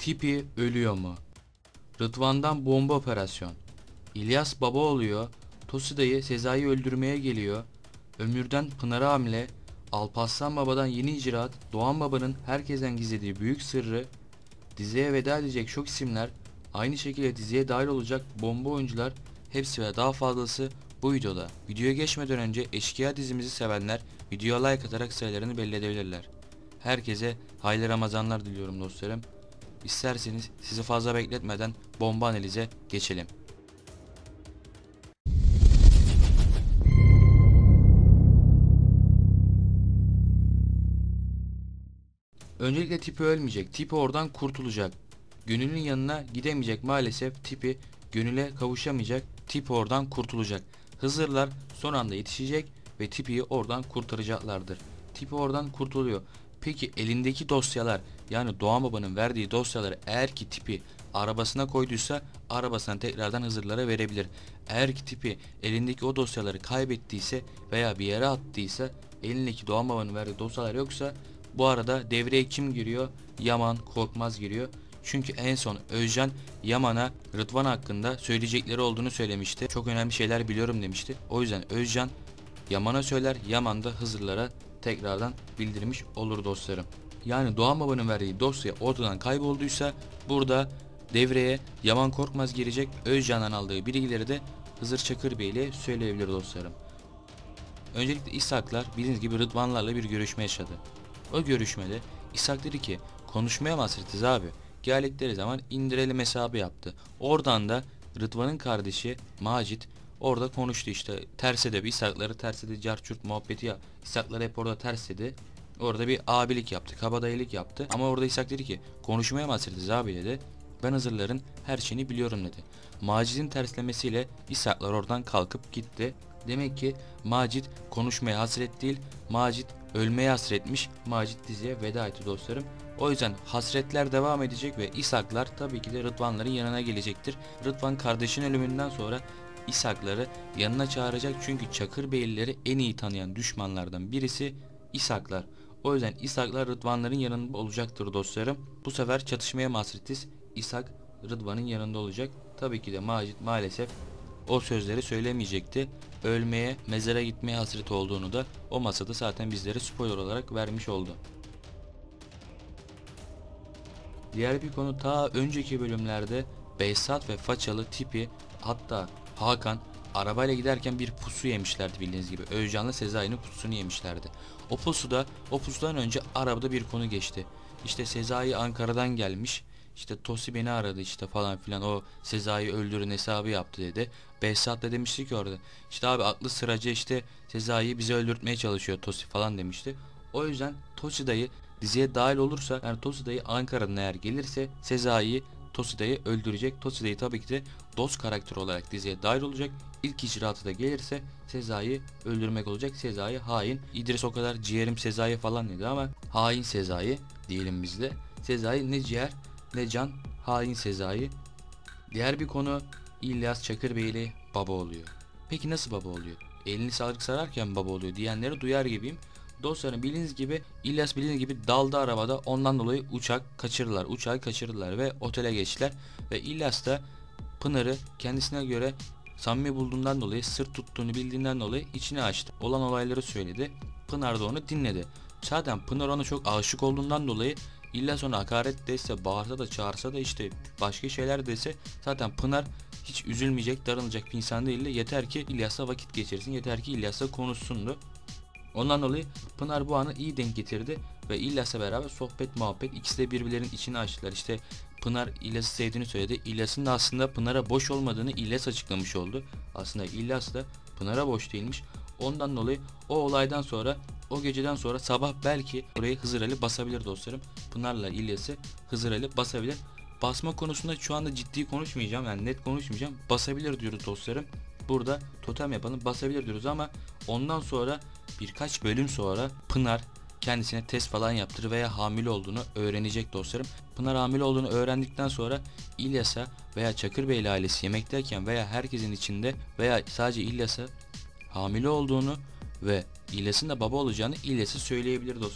Tipi ölüyor mu? Rıdvan'dan bomba operasyon. İlyas baba oluyor. Tosi dayı Sezai'yi öldürmeye geliyor. Ömür'den Pınar'a hamle. Alparslan babadan yeni icraat. Doğan babanın herkesten gizlediği büyük sırrı. Diziye veda edecek şok isimler. Aynı şekilde diziye dahil olacak bomba oyuncular. Hepsi ve daha fazlası bu videoda. Videoya geçmeden önce Eşkıya dizimizi sevenler videoya like atarak sayılarını belli edebilirler. Herkese hayırlı Ramazanlar diliyorum dostlarım. İsterseniz sizi fazla bekletmeden bomba analize geçelim. Öncelikle Tipi ölmeyecek. Tipi oradan kurtulacak. Gönül'ün yanına gidemeyecek maalesef. Tipi Gönül'e kavuşamayacak. Tipi oradan kurtulacak. Hızırlar son anda yetişecek ve Tipi'yi oradan kurtaracaklardır. Tipi oradan kurtuluyor. Peki elindeki dosyalar, yani Doğan Baba'nın verdiği dosyaları eğer ki Tipi arabasına koyduysa arabasına tekrardan Hızırlara verebilir. Eğer ki Tipi elindeki o dosyaları kaybettiyse veya bir yere attıysa, elindeki Doğan Baba'nın verdiği dosyalar yoksa, bu arada devreye kim giriyor? Yaman Korkmaz giriyor. Çünkü en son Özcan Yaman'a Rıdvan hakkında söyleyecekleri olduğunu söylemişti. Çok önemli şeyler biliyorum demişti. O yüzden Özcan Yaman'a söyler, Yaman da Hızırlara tekrardan bildirmiş olur dostlarım. Yani Doğan Baba'nın verdiği dosya ortadan kaybolduysa burada devreye Yaman Korkmaz girecek. Özcan'dan aldığı bilgileri de Hızır Çakır Bey ile söyleyebilir dostlarım. Öncelikle İshaklar bildiğiniz gibi Rıdvanlarla bir görüşme yaşadı. O görüşmede İshak dedi ki konuşmaya mı hasretiz abi? Geldikleri zaman indirelim hesabı yaptı. Oradan da Rıdvan'ın kardeşi Macit orada konuştu işte. Terse de İshakları terse de carçurt muhabbeti ya. İshakları hep orada tersledi. Orada bir abilik yaptı, kabadayılık yaptı. Ama orada İshak dedi ki konuşmaya mı hasretiz abi dedi. Ben Hızırların her şeyini biliyorum dedi. Macit'in terslemesiyle İshaklar oradan kalkıp gitti. Demek ki Macit konuşmaya hasret değil, Macit ölmeye hasretmiş. Macit diziye veda etti dostlarım. O yüzden hasretler devam edecek ve İshaklar tabii ki de Rıdvanların yanına gelecektir. Rıdvan kardeşin ölümünden sonra İshakları yanına çağıracak, çünkü Çakırbeylileri en iyi tanıyan düşmanlardan birisi İshaklar. O yüzden İshaklar Rıdvanların yanında olacaktır dostlarım. Bu sefer çatışmaya mı hasretiz? İshak Rıdvan'ın yanında olacak. Tabii ki de Macit maalesef o sözleri söylemeyecekti. Ölmeye, mezara gitmeye hasret olduğunu da o masada zaten bizlere spoiler olarak vermiş oldu. Diğer bir konu, ta önceki bölümlerde Behzat ve Façalı Tipi, hatta Hakan arabayla giderken bir pusu yemişlerdi bildiğiniz gibi. Özcan'la Sezai'nin pusunu yemişlerdi. O pusudan önce arabada bir konu geçti. İşte Sezai Ankara'dan gelmiş. İşte Tosi beni aradı işte falan filan, o Sezai'yi öldürün hesabı yaptı dedi. Behzat da demişti ki orada işte abi aklı sıracı işte Sezai'yi bize öldürtmeye çalışıyor Tosi falan demişti. O yüzden Tosi dayı diziye dahil olursa, yani Tosi dayı Ankara'dan eğer gelirse Sezai'yi Tosi dayı öldürecek. Tosi dayı tabii ki de dost karakteri olarak diziye dahil olacak. İlk icraatı da gelirse Sezai'yi öldürmek olacak. Sezai hain. İdris o kadar ciğerim Sezai falan dedi ama hain Sezai diyelim biz de. Sezai ne ciğer ne can, hain Sezai. Diğer bir konu, İlyas Çakırbeyli baba oluyor. Peki nasıl baba oluyor? Elini sağlık sararken baba oluyor diyenleri duyar gibiyim. Dostlarım bildiğiniz gibi İlyas bildiğiniz gibi daldı arabada, ondan dolayı uçağı kaçırdılar ve otele geçtiler. Ve İlyas da Pınar'ı kendisine göre samimi bulduğundan dolayı, sır tuttuğunu bildiğinden dolayı içine açtı. Olan olayları söyledi. Pınar da onu dinledi. Zaten Pınar ona çok aşık olduğundan dolayı İlyas ona hakaret dese, bağırsa da çağırsa da işte başka şeyler dese, zaten Pınar hiç üzülmeyecek, darılacak bir insan değil de yeter ki İlyas'la vakit geçirsin, yeter ki İlyas'la konuşsundu. Ondan dolayı Pınar bu anı iyi denk getirdi ve İlyas'la beraber sohbet muhabbet, ikisi de birbirlerinin içini açtılar. İşte Pınar İlyas'ı sevdiğini söyledi. İlyas'ın da aslında Pınar'a boş olmadığını İlyas açıklamış oldu. Aslında İlyas da Pınar'a boş değilmiş. Ondan dolayı o olaydan sonra, o geceden sonra sabah belki burayı Hızır Ali basabilir dostlarım. Pınar'la İlyas'ı Hızır Ali basabilir. Basma konusunda şu anda ciddi konuşmayacağım, yani net konuşmayacağım. Basabilir diyoruz dostlarım. Burada totem yapalım, basabilir diyoruz ama ondan sonra birkaç bölüm sonra Pınar kendisine test falan yaptırır veya hamile olduğunu öğrenecek dostlarım. Pınar hamile olduğunu öğrendikten sonra İlyas'a veya Çakırbeyli ailesi yemekteyken veya herkesin içinde veya sadece İlyas'a hamile olduğunu ve İlyas'ın da baba olacağını İlyas'a söyleyebilir dostlarım.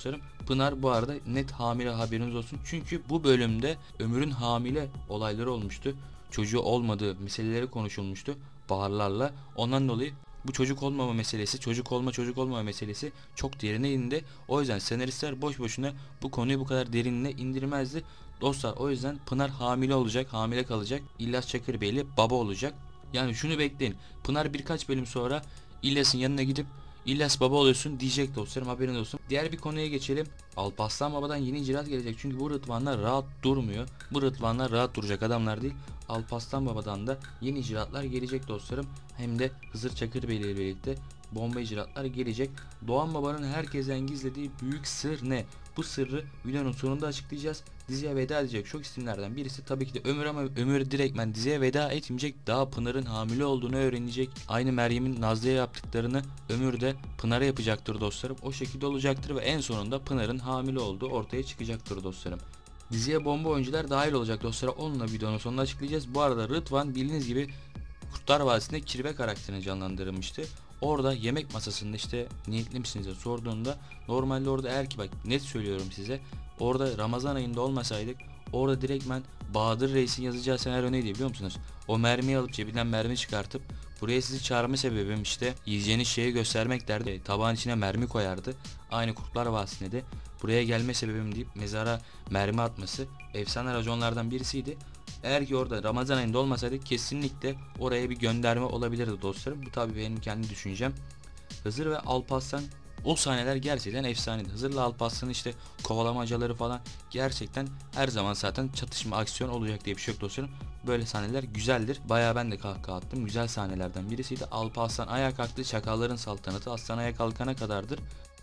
Pınar bu arada net hamile, haberiniz olsun. Çünkü bu bölümde Ömür'ün hamile olayları olmuştu. Çocuğu olmadığı meseleleri konuşulmuştu Baharlarla. Ondan dolayı bu çocuk olmama meselesi, çocuk olmama meselesi çok derine indi. O yüzden senaristler boş boşuna bu konuyu bu kadar derinine indirmezdi. Dostlar, o yüzden Pınar hamile olacak, hamile kalacak. İlyas Çakırbeyli baba olacak. Yani şunu bekleyin. Pınar birkaç bölüm sonra İlyas'ın yanına gidip İlyas baba oluyorsun diyecek dostlarım, haberiniz olsun. Diğer bir konuya geçelim. Alparslan Baba'dan yeni icraat gelecek. Çünkü bu Rıdvanlar rahat durmuyor. Bu Rıdvanlar rahat duracak adamlar değil. Alparslan Baba'dan da yeni icraatlar gelecek dostlarım. Hem de Hızır Çakırbeyli ile birlikte bomba icraatlar gelecek. Doğan Baba'nın herkesten gizlediği büyük sır ne? Bu sırrı videonun sonunda açıklayacağız. Diziye veda edecek çok isimlerden birisi tabii ki de Ömür, ama Ömür direktmen diziye veda etmeyecek. Daha Pınar'ın hamile olduğunu öğrenecek. Aynı Meryem'in Nazlı'ya yaptıklarını Ömür de Pınar'a yapacaktır dostlarım. O şekilde olacaktır ve en sonunda Pınar'ın hamile olduğu ortaya çıkacaktır dostlarım. Diziye bomba oyuncular dahil olacak dostlarım. Onunla videonun sonunda açıklayacağız. Bu arada Rıdvan bildiğiniz gibi Kurtlar Vadisi'nde Kirve karakterini canlandırılmıştı. Orada yemek masasında işte niyetli misiniz diye sorduğunda, normalde orada, eğer ki bak net söylüyorum size, orada Ramazan ayında olmasaydık orada direktmen Bahadır Reis'in yazacağı senaryo neydi biliyor musunuz? O mermiyi alıp cebinden mermi çıkartıp buraya sizi çağırma sebebim işte yiyeceğiniz şeyi göstermek derdi. Tabağın içine mermi koyardı. Aynı Kurtlar Vadisi'nde de buraya gelme sebebim deyip mezara mermi atması efsane raconlardan birisiydi. Eğer ki orada Ramazan ayında olmasaydık kesinlikle oraya bir gönderme olabilirdi dostlarım. Bu tabii benim kendi düşüncem. Hızır ve Alparslan, o sahneler gerçekten efsaneydi. Hızır'la Alparslan'ın işte kovalamacaları falan gerçekten her zaman zaten çatışma, aksiyon olacak diye bir şey yok dostlarım. Böyle sahneler güzeldir. Bayağı ben de kahkaha attım. Güzel sahnelerden birisiydi. Alparslan ayağa kalktı. Çakalların saltanatı aslan ayağa kalkana kadardır.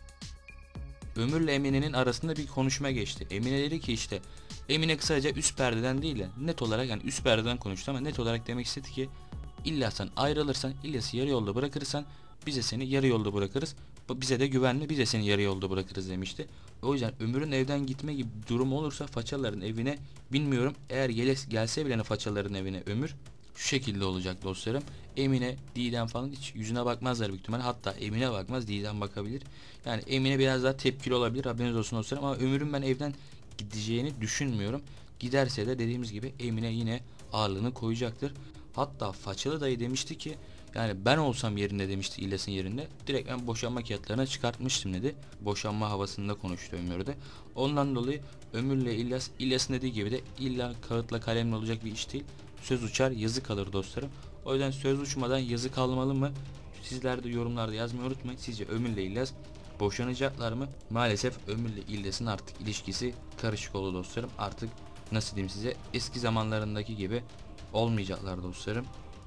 Ömür'le Emine'nin arasında bir konuşma geçti. Emine dedi ki işte, Emine kısaca üst perdeden değil de net olarak, yani üst perdeden konuştu ama net olarak demek istedi ki illa sen ayrılırsan, İlyas'ı yarı yolda bırakırsan biz de seni yarı yolda bırakırız. Bize de güvenme, biz de seni yarı yolda bırakırız demişti. O yüzden Ömür'ün evden gitme gibi durum olursa Façaların evine, bilmiyorum, eğer gelse bile Façaların evine Ömür şu şekilde olacak dostlarım. Emine, Didem falan hiç yüzüne bakmazlar büyük ihtimalle. Hatta Emine bakmaz, Didem bakabilir. Yani Emine biraz daha tepkili olabilir, haberiniz olsun dostlarım, ama Ömür'ün ben evden gideceğini düşünmüyorum. Giderse de dediğimiz gibi Emine yine ağırlığını koyacaktır. Hatta Façalı dayı demişti ki, yani ben olsam yerinde demişti, İlyas'ın yerinde direkt ben boşanma kağıtlarına çıkartmıştım dedi. Boşanma havasında konuştu Ömür'de. Ondan dolayı Ömür'le İlyas'ın dediği gibi de illa kağıtla kalemle olacak bir iş değil. Söz uçar yazı kalır dostlarım. O yüzden söz uçmadan yazı kalmalı mı? Sizler de yorumlarda yazmayı unutmayın. Sizce Ömür'le İlyas boşanacaklar mı? Maalesef Ömür'le İlyas'ın artık ilişkisi karışık oldu dostlarım. Artık nasıl diyeyim size, eski zamanlarındaki gibi olmayacaklar dostlarım.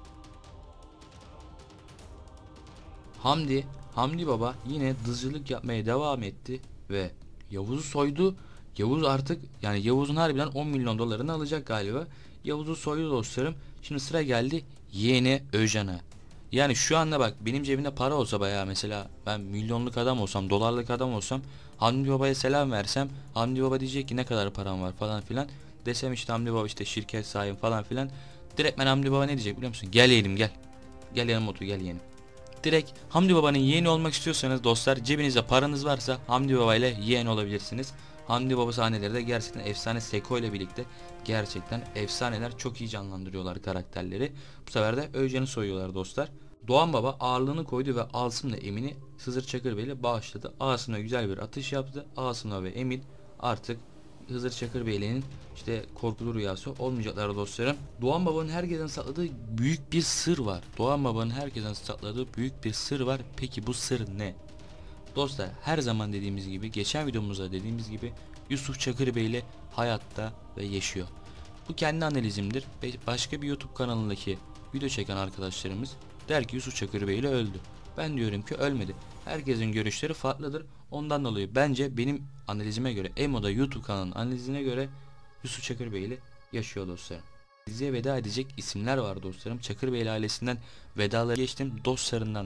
Hamdi Baba yine dızcılık yapmaya devam etti ve Yavuz'u soydu. Yavuz artık, yani Yavuz'un harbiden 10 milyon dolarını alacak galiba. Yavuz'u soydu dostlarım. Şimdi sıra geldi yeğeni Özcan'a. Yani şu anda bak, benim cebimde para olsa, bayağı mesela ben milyonluk adam olsam, dolarlık adam olsam, Hamdi Baba'ya selam versem, Hamdi Baba diyecek ki ne kadar param var falan filan. Desem işte Hamdi Baba işte şirket sahibi falan filan. Direkt ben Hamdi Baba ne diyecek biliyor musun? Gel yeğenim gel. Gel yanıma otur, gel yeğenim. Direkt Hamdi Baba'nın yeğeni olmak istiyorsanız dostlar, cebinizde paranız varsa Hamdi Baba ile yeğen olabilirsiniz. Hamdi Baba sahneleri de gerçekten efsane, Seko ile birlikte gerçekten efsaneler, çok iyi canlandırıyorlar karakterleri. Bu sefer de Özcan'ı soyuyorlar dostlar. Doğan Baba ağırlığını koydu ve Asım'la Emin'i Hızır Çakırbey ile bağışladı. Asım'la güzel bir atış yaptı. Asım'la ve Emin artık Hızır Çakırbeyli'nin işte korkulu rüyası olmayacaklar dostlarım. Doğan Baba'nın herkesten sakladığı büyük bir sır var. Doğan Baba'nın herkesten sakladığı büyük bir sır var. Peki bu sır ne? Dostlar, her zaman dediğimiz gibi, geçen videomuzda dediğimiz gibi, Yusuf Çakırbey ile hayatta ve yaşıyor. Bu kendi analizimdir. Başka bir YouTube kanalındaki video çeken arkadaşlarımız der ki Yusuf Çakırbey ile öldü. Ben diyorum ki ölmedi. Herkesin görüşleri farklıdır. Ondan dolayı bence benim analizime göre, Emo'da YouTube kanalının analizine göre Yusuf Çakırbey ile yaşıyor dostlarım. Diziye veda edecek isimler var dostlarım. Çakırbey ailesinden vedaları geçtim. Dostlarından da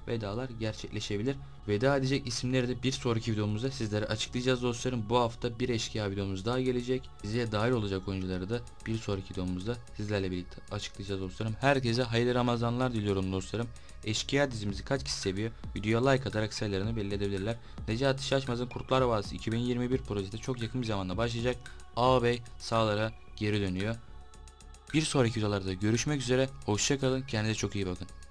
vedalar gerçekleşebilir. Veda edecek isimleri de bir sonraki videomuzda sizlere açıklayacağız dostlarım. Bu hafta bir eşkıya videomuz daha gelecek. Diziye dahil olacak oyuncuları da bir sonraki videomuzda sizlerle birlikte açıklayacağız dostlarım. Herkese hayırlı Ramazanlar diliyorum dostlarım. Eşkıya dizimizi kaç kişi seviyor? Videoya like atarak sayılarını belli edebilirler. Necati Şaşmaz'ın Kurtlar Vadisi 2021 projesi de çok yakın bir zamanda başlayacak. Ağabey sahalara geri dönüyor. Bir sonraki videolarda görüşmek üzere. Hoşça kalın. Kendinize çok iyi bakın.